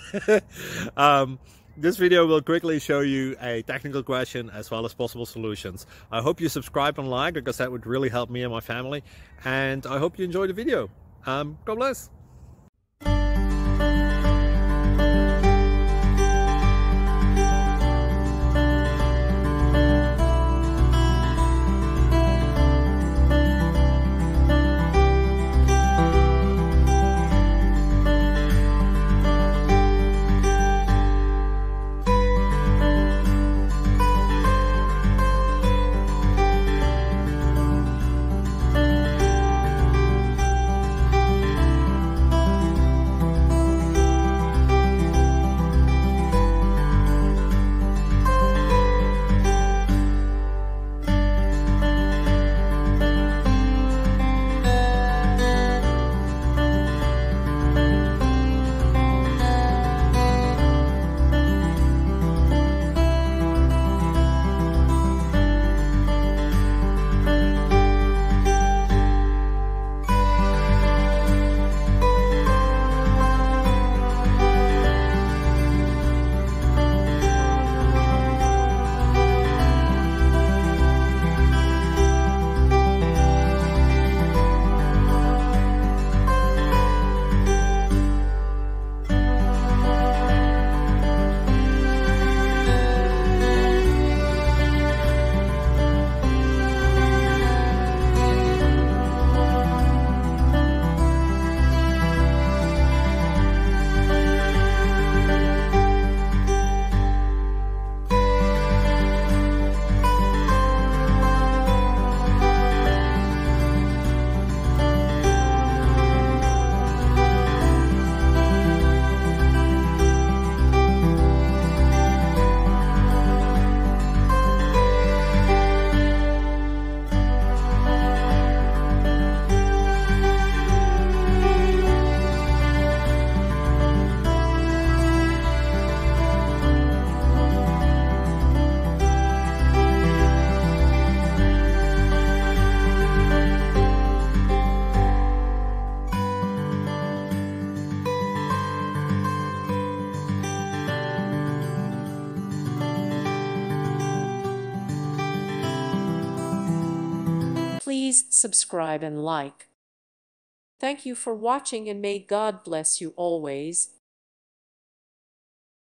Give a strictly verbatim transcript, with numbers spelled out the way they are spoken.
um, this video will quickly show you a technical question as well as possible solutions. I hope you subscribe and like, because that would really help me and my family. And I hope you enjoy the video. Um, God bless. Please subscribe and like. Thank you for watching, and may God bless you always.